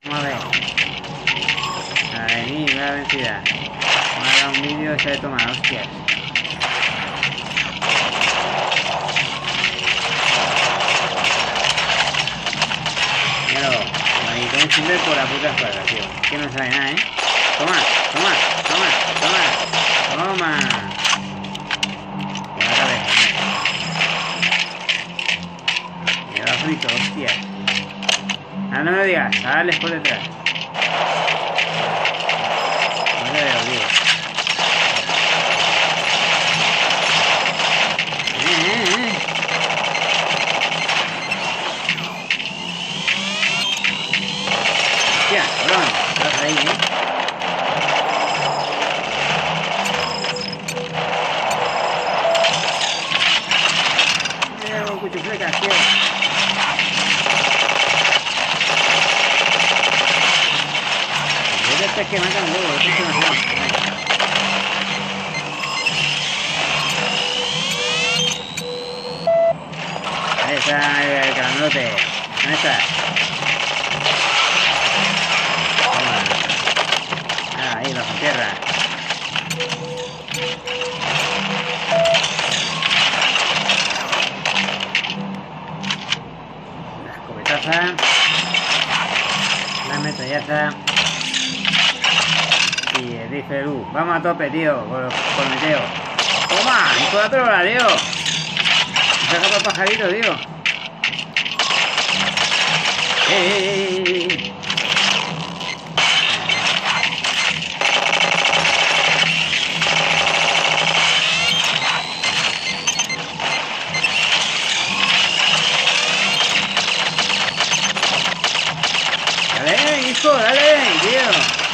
Vamos a ver. A venir, la vencida. Vamos a dar un vídeo y se de tomar, hostias. Míralo. Ahí con un chimbe por la puta espalda, tío. Que no sabe nada, ¿eh? Toma, toma, toma, toma. Toma. Y ahora ves. Me va frito, hostia. Ah, no me lo digas, dale por detrás. No te veo, tío. Hostia, cabrón, estás ahí, Mira, un cuchuflecas, tío. Este es que matan luego, este es que matan. Ahí está el grandote. ¿Dónde está? Toma. Ah, ahí, bajo tierra. La escopetaza. La metrallaza. Y dice Lu, vamos a tope, tío, con Meteo. ¡Toma! ¡Hijo de la trola, tío! Saca para el pajarito, tío. ¡Eh! ¡Dale, hijo! ¡Dale, tío!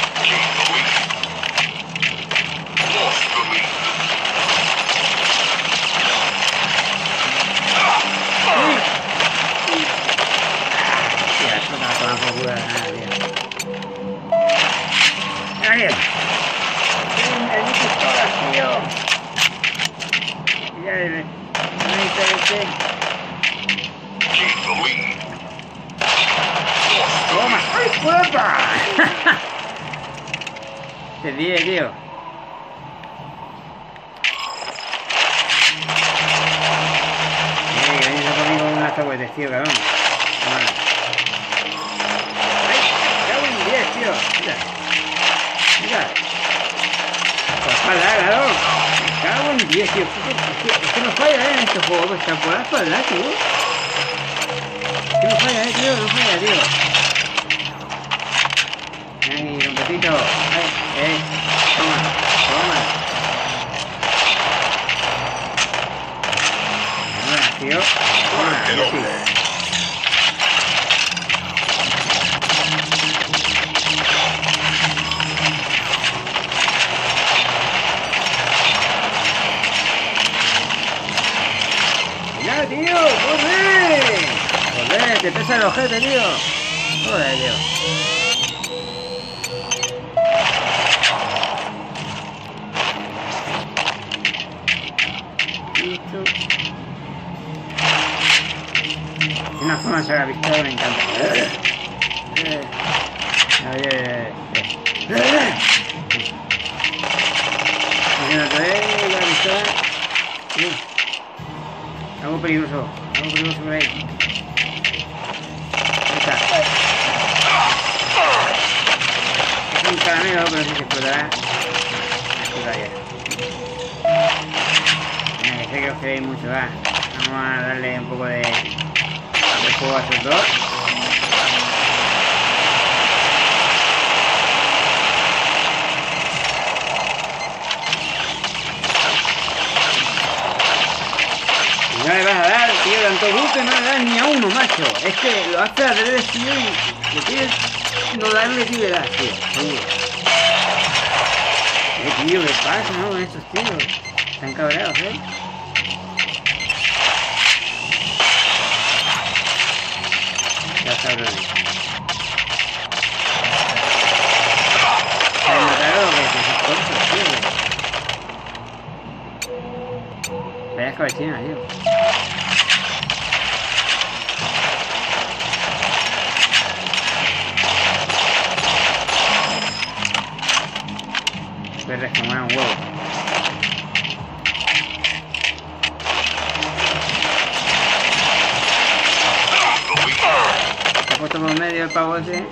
¡Toma! ¡Ay, puta! Te dije, tío. Que venís a conmigo con unas tabuetes, tío, cabrón. ¡Ay! ¡Cago en 10, tío! Mira. Mira. Por la espalda, claro. Cago en 10, tío. Es que no falla, en este juego. Pues está por la espalda, tío. Es que no falla, tío. No falla, tío. Ahí, un poquito. Ay, toma, toma. Mira, tío. Toma, tío. Mira, tío, corre. Joder, te pesa el ojete, tío. Joder, tío. Una forma de sacar pistola me encanta. Imagínate, la pistola. Algo peligroso por ahí. Ahí está. Es un caramelo, pero sí se explotará. Explotaría. Mira, que sé que os queréis mucho, va. Vamos a darle un poco de juego a estos dos. No le vas a dar, tío, tanto buque no le das ni a uno, macho. Es que lo hace al revés, tío, y le quieres no darle, tío, le das, tío. Seguro. Tío, ¿qué pasa, no, con estos tíos? Están cabreados, Ya sabrán. Se mataron que se cortos, tío. Vaya escabechina, tío. 3, como era un huevo. Se ha puesto por medio el pavo ese.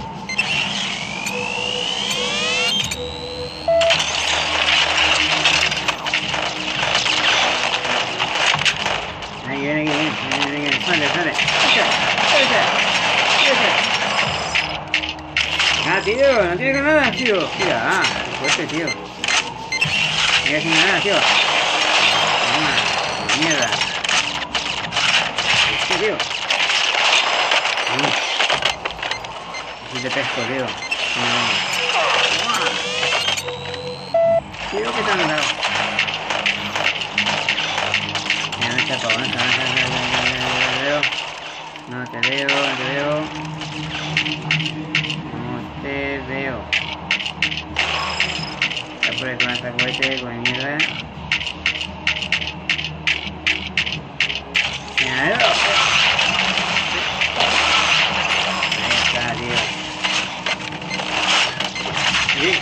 Ahí viene, viene. Sale. Ah, tío, no tiene granadas, tío. Mira, fuerte, tío. Mira, sin granadas, tío. Toma, mierda. ¿Qué, tío? Aquí te pesco, tío. Tío, ¿qué te han dado? Mira, no está todo, no te veo. Está por ahí con esta cohete, con mierda. Ahí está, tío. Sí.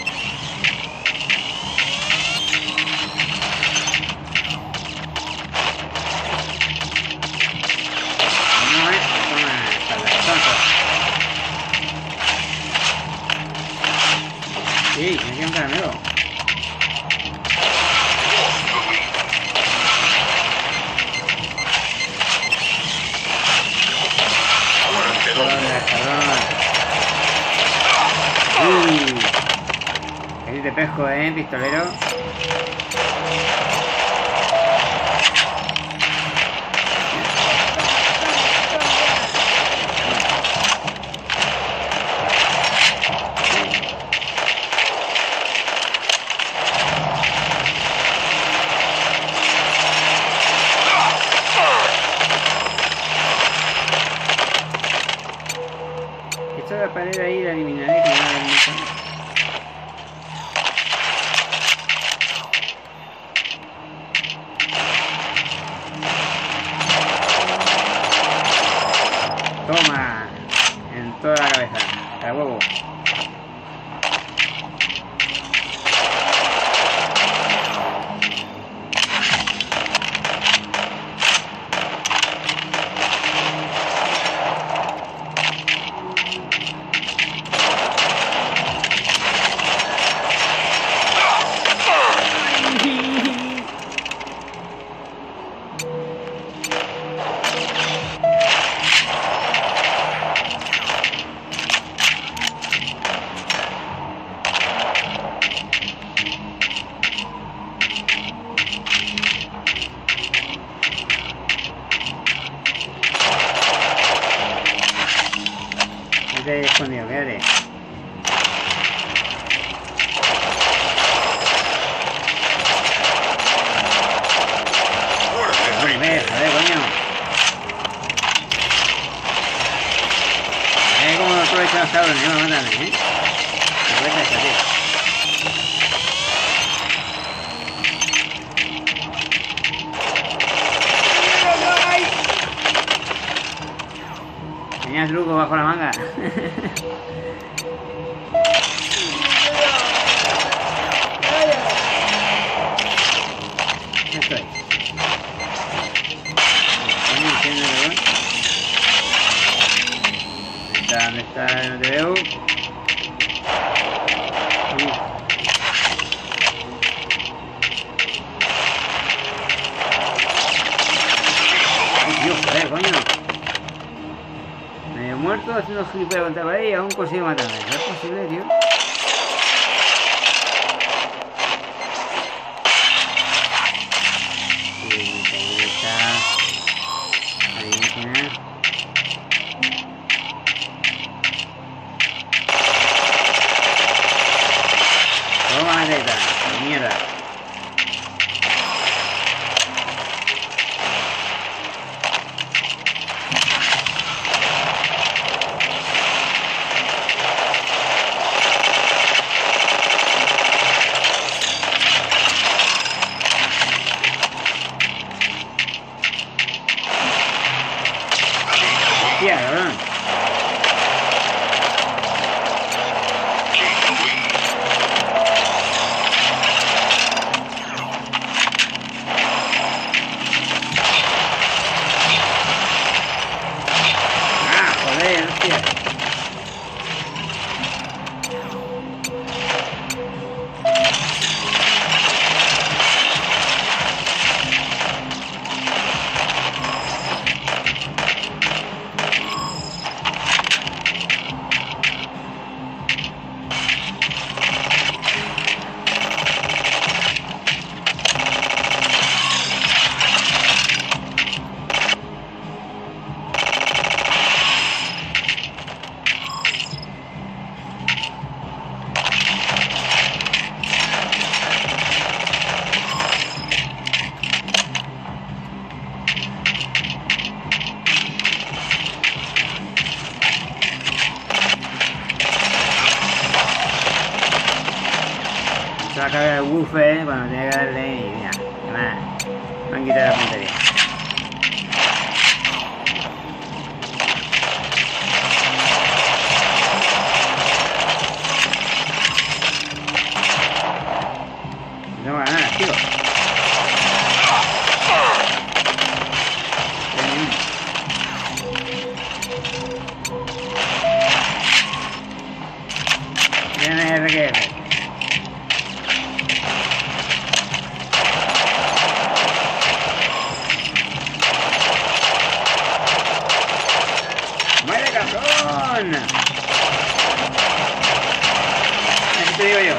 Sí, me queda un caramelo. Aquí te pesco, pistolero. La pared ahí la eliminaré, que no la eliminaré. Toma, en toda la cabeza, a huevo. Escondido, quédate. Joder, coño. Como lo aprovecho los cabrones, no me matan, Aprovecha esta, tío. Tenía truco bajo la manga. Estoy. ¿Dónde está? No te veo. Dios, joder, coño. Medio muerto, haciendo gilipollas contra la pared y aún consigo matarme. ¿No es posible, tío? Toma, teta, mierda. va a cargar el buffer cuando tenga que darle y mira, me han quitado la puntería. No va a ganar, tío. RQR. ¡Muere, cabrón! Así te digo yo.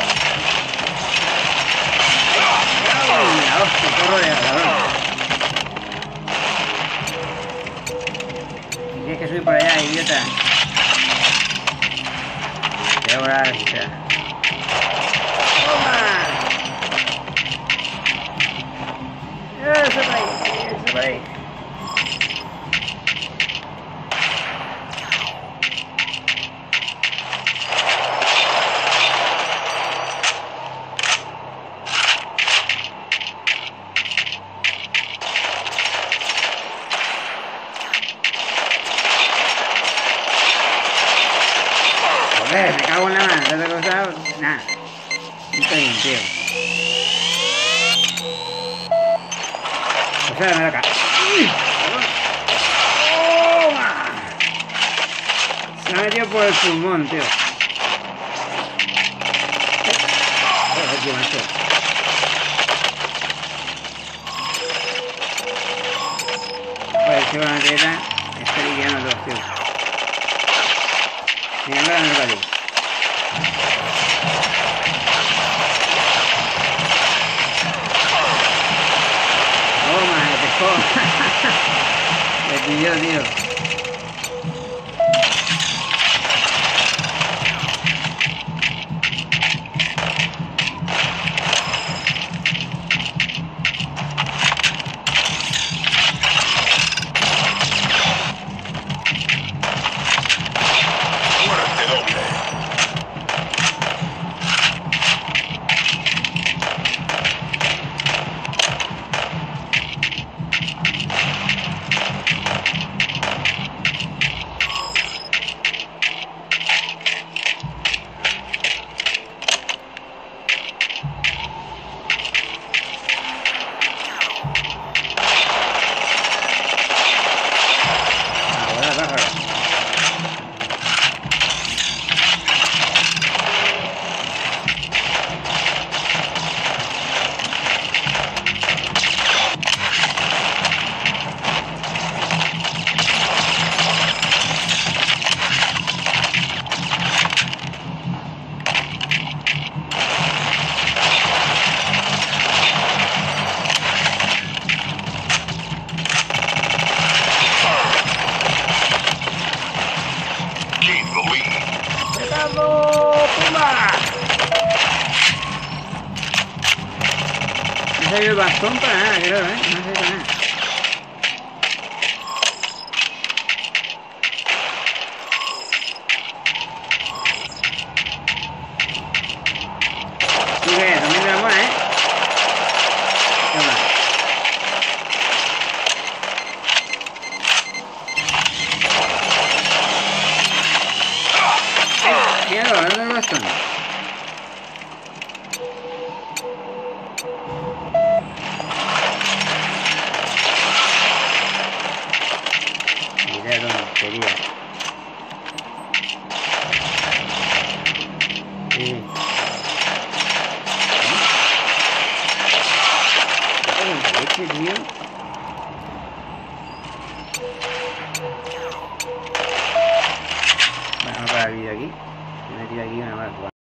¡La hostia! ¡Qué rodea, cabrón! Tienes que subir por allá, idiota. Voy a volar, espera. ¡Toma! ¡Eso por ahí! ¡Eso por ahí! Me cago en la mano, ¿te has acostado? Nada. No estoy bien, tío. O sea, me la cago. ¡Toma! Se me ha metido por el pulmón, tío. Joder, tío, macho. Joder, tío, la teta. Está liquidando todo, tío. Mira, no me vale. Toma, me pescó. Me pilló, tío. No salió el bastón para nada, creo, no salió para nada. ¿Tú qué? También te la mola, Toma. Míralo, ¿dónde el bastón? Mira tontería. Sí. ¿Qué leche, tío? Bueno, vamos a parar el vídeo aquí. Me he metido aquí una más.